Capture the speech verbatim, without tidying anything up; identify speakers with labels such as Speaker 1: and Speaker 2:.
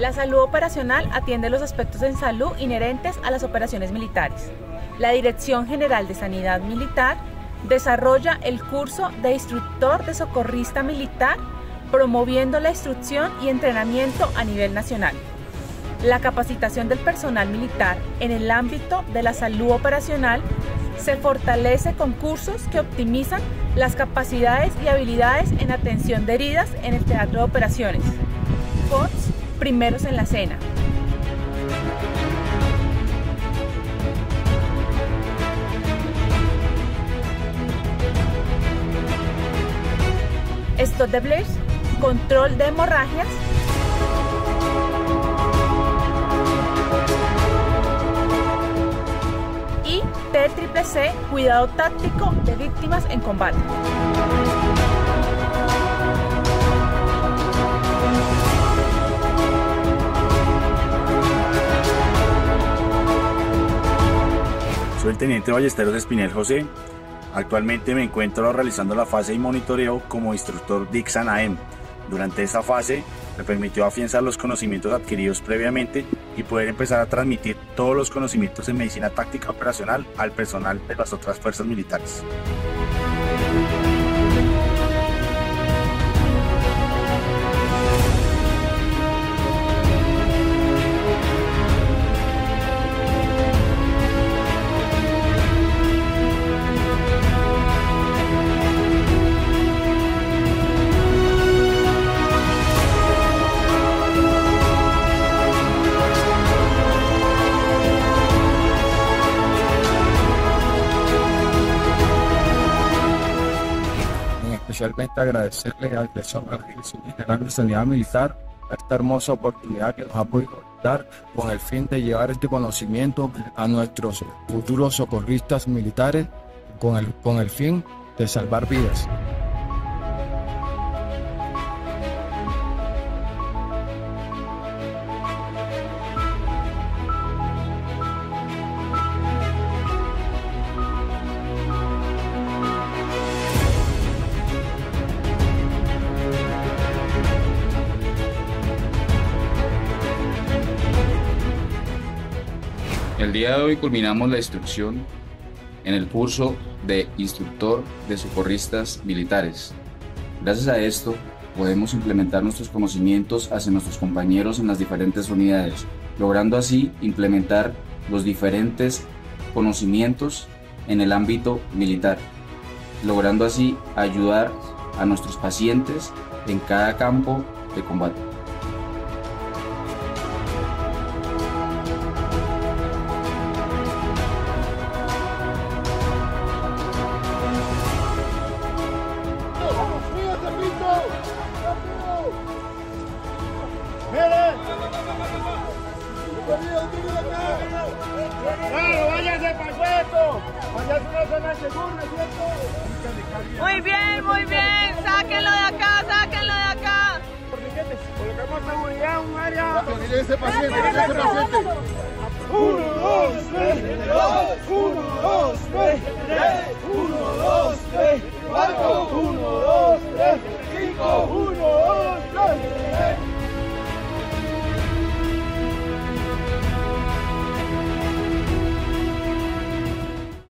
Speaker 1: La salud operacional atiende los aspectos en salud inherentes a las operaciones militares. La Dirección General de Sanidad Militar desarrolla el curso de instructor de socorrista militar, promoviendo la instrucción y entrenamiento a nivel nacional. La capacitación del personal militar en el ámbito de la salud operacional se fortalece con cursos que optimizan las capacidades y habilidades en atención de heridas en el teatro de operaciones. P O T S Primeros en la Escena. Stop de Blaze, control de hemorragias. Y T C C C, cuidado táctico de víctimas en combate.
Speaker 2: Soy el Teniente Ballesteros Espinel José. Actualmente me encuentro realizando la fase de monitoreo como instructor D I C S A N A E M. Durante esta fase me permitió afianzar los conocimientos adquiridos previamente y poder empezar a transmitir todos los conocimientos en medicina táctica operacional al personal de las otras fuerzas militares.
Speaker 3: Especialmente agradecerle al Dirección General de Sanidad Militar a esta hermosa oportunidad que nos ha podido dar con el fin de llevar este conocimiento a nuestros futuros socorristas militares con el, con el fin de salvar vidas.
Speaker 4: El día de hoy culminamos la instrucción en el curso de instructor de socorristas militares. Gracias a esto podemos implementar nuestros conocimientos hacia nuestros compañeros en las diferentes unidades, logrando así implementar los diferentes conocimientos en el ámbito militar, logrando así ayudar a nuestros pacientes en cada campo de combate.
Speaker 5: ¡Claro, váyanse para el puesto! ¡Váyanse a una zona segura, ¿cierto?
Speaker 1: Muy bien, muy bien. Sáquenlo de acá, sáquenlo de acá.
Speaker 5: Colocamos seguridad en un área.
Speaker 6: Mire ese paciente, mire ese paciente.
Speaker 5: Uno, dos, tres, uno, dos, tres, uno, dos, tres, cuatro, uno, dos, tres, cinco, uno, dos, tres.